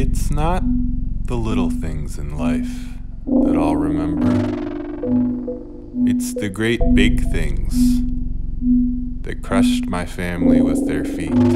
It's not the little things in life that I'll remember. It's the great big things that crushed my family with their feet.